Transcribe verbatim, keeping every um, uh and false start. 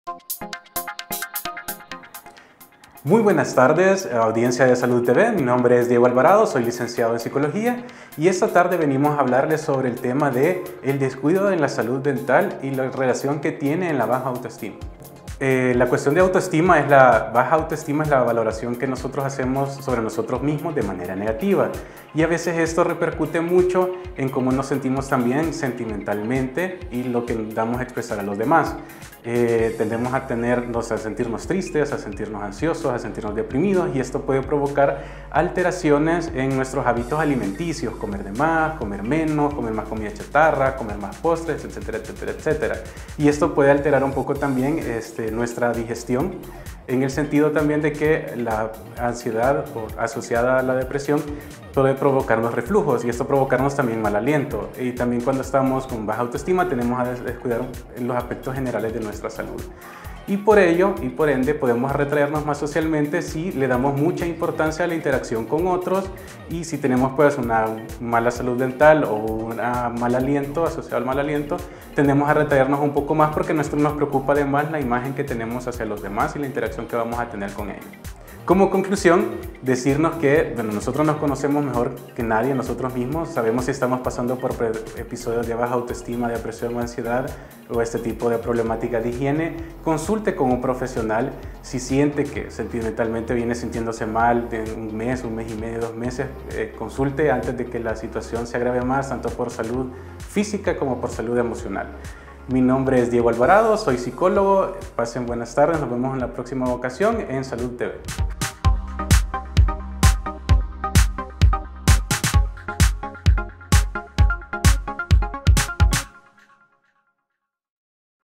Muy buenas tardes, audiencia de Salud T V. Mi nombre es Diego Alvarado, soy licenciado en Psicología y esta tarde venimos a hablarles sobre el tema de el descuido en la salud dental y la relación que tiene en la baja autoestima. Eh, la cuestión de autoestima es la baja autoestima es la valoración que nosotros hacemos sobre nosotros mismos de manera negativa y a veces esto repercute mucho en cómo nos sentimos también sentimentalmente y lo que damos a expresar a los demás. Eh, tendemos a, tenernos, a sentirnos tristes, a sentirnos ansiosos, a sentirnos deprimidos y esto puede provocar alteraciones en nuestros hábitos alimenticios, comer de más, comer menos, comer más comida chatarra, comer más postres, etcétera, etcétera, etcétera. Y esto puede alterar un poco también este, nuestra digestión, en el sentido también de que la ansiedad asociada a la depresión puede provocarnos reflujos y esto provocarnos también mal aliento. Y también cuando estamos con baja autoestima tenemos a descuidar los aspectos generales de nuestra salud. Y por ello, y por ende, podemos retraernos más socialmente si le damos mucha importancia a la interacción con otros y si tenemos pues una mala salud dental o un mal aliento asociado al mal aliento, tendemos a retraernos un poco más porque nos, nos preocupa además la imagen que tenemos hacia los demás y la interacción que vamos a tener con ellos. Como conclusión, decirnos que bueno, nosotros nos conocemos mejor que nadie, nosotros mismos, sabemos si estamos pasando por episodios de baja autoestima, depresión o ansiedad o este tipo de problemática de higiene. Consulte con un profesional si siente que sentimentalmente viene sintiéndose mal de un mes, un mes y medio, dos meses. Eh, consulte antes de que la situación se agrave más, tanto por salud física como por salud emocional. Mi nombre es Diego Alvarado, soy psicólogo. Pasen buenas tardes, nos vemos en la próxima ocasión en Salud T V.